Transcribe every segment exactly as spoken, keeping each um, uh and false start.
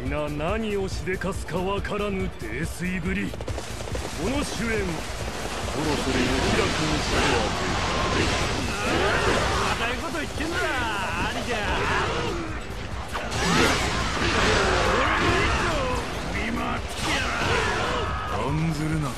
皆何をしでかすかわからぬ泥酔ぶり。この主演そろそろお開きにしてはまたいうこと言ってんだありじゃ。 案ずるなか。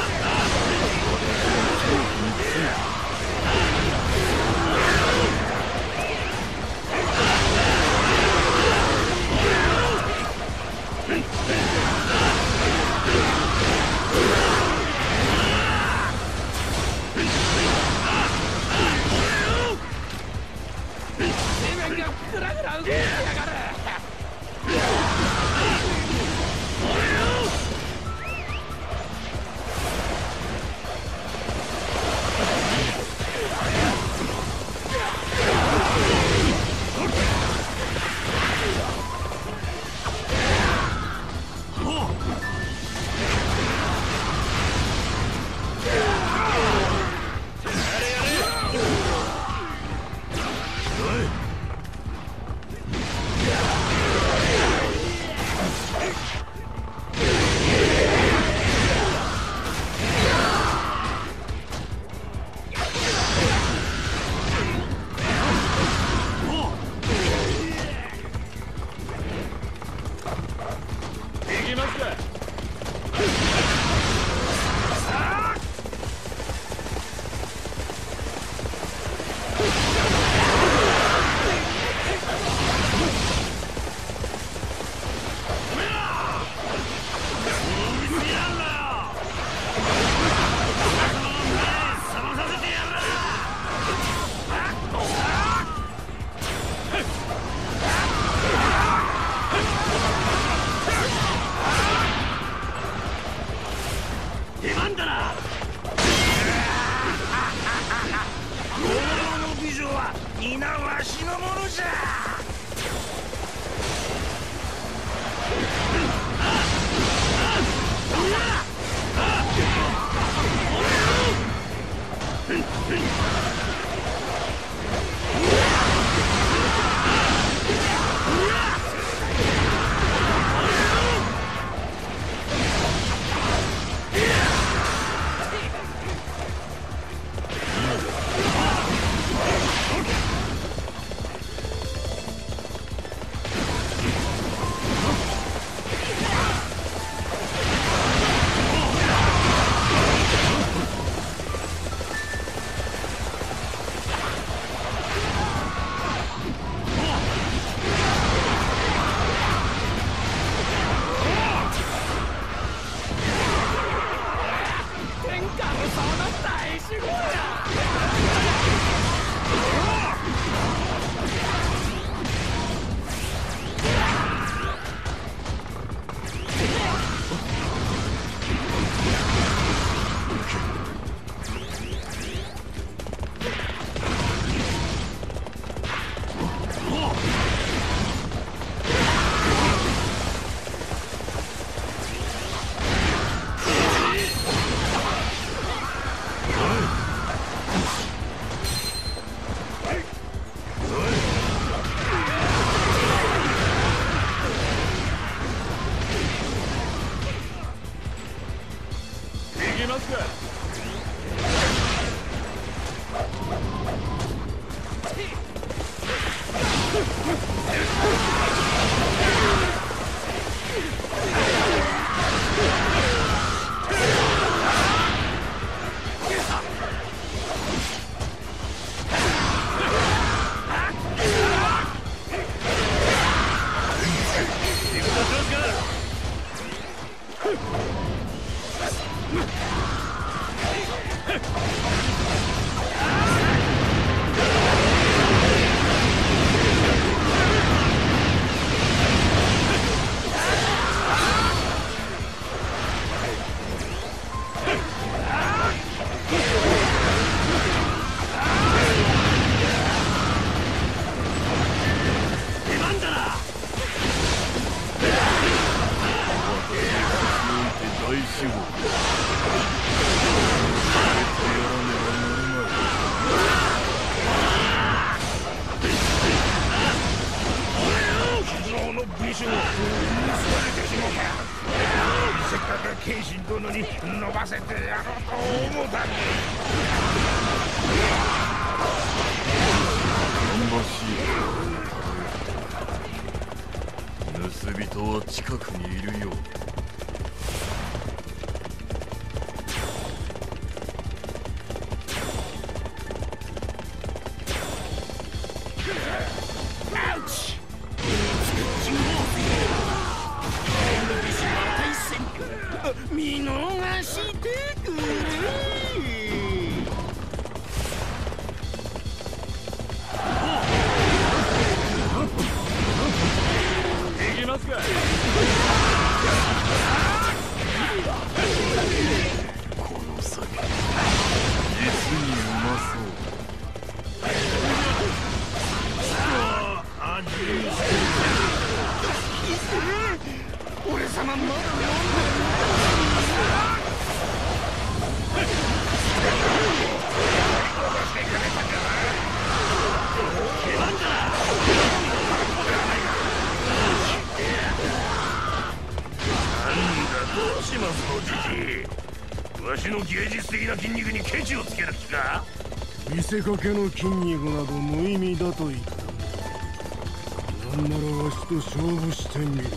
グラグラ動いてやがる。出番だな。この美女は皆わしのものじゃ。 美女を謙信殿に飲ませてやろうと思うたんで。 芳しい盗人は近くにいるようだ。 見逃してくれ。 行きますか。この酒実にうまそう。 味俺様まだ飲んでる。 どうしますのじじい。わしの芸術的な筋肉にケチをつける気か。 見せかけの筋肉など無意味だと言った。なんならわしと勝負してみる。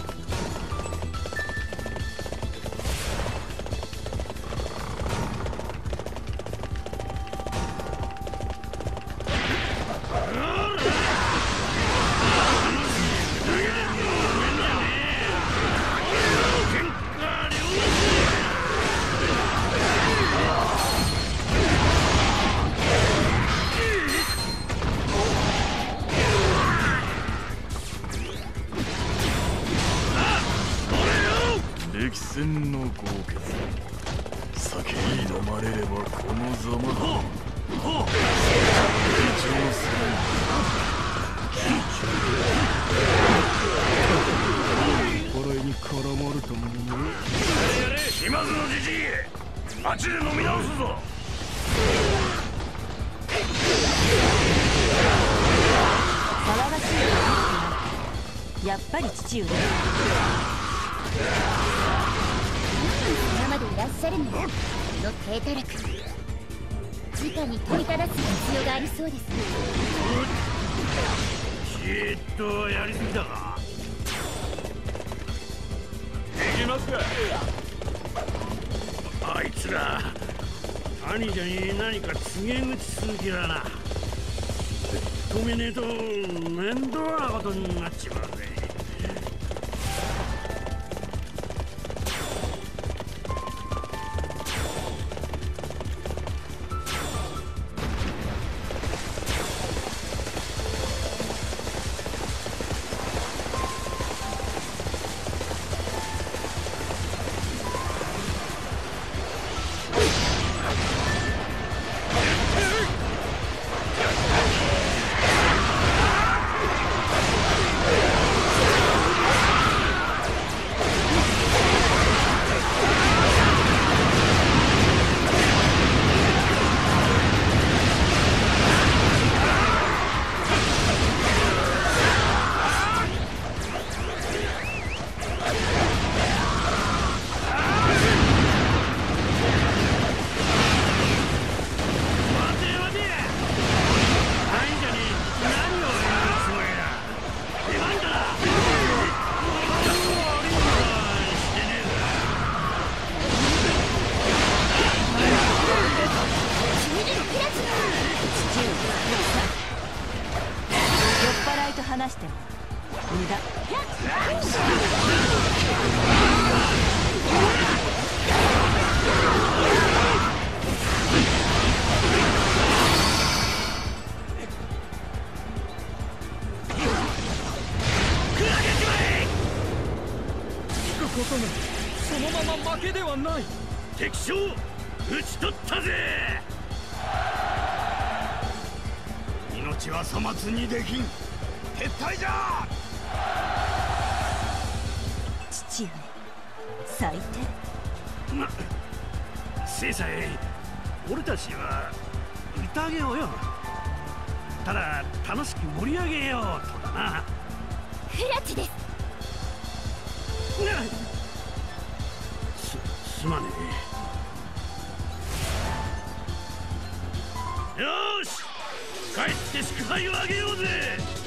歴戦の豪傑。酒に飲まれればこのざまだ。自重する。 これに絡まると思う。 島津のじじい、あっちで飲み直すぞ。 騒がしい。やっぱり父上。 今までいらっしゃるのよ。この低たらく直に問いただす必要がありそうです。 ちーっとやりすぎだが。 行きますか。 あいつら兄者に何か告げ口する気だな。止めねえと面倒なことになっちまうぜ。 話しても無駄。 こともそのまま負けではない。 敵将討ち取ったぜ。命は粗末にできん。撤退じゃ。 父上最低。 ま、せいさえ俺たちは売ってあげようよ。ただ楽しく盛り上げようとだな。 フラチです。 すすまねえ。よーし帰って祝杯をあげようぜ。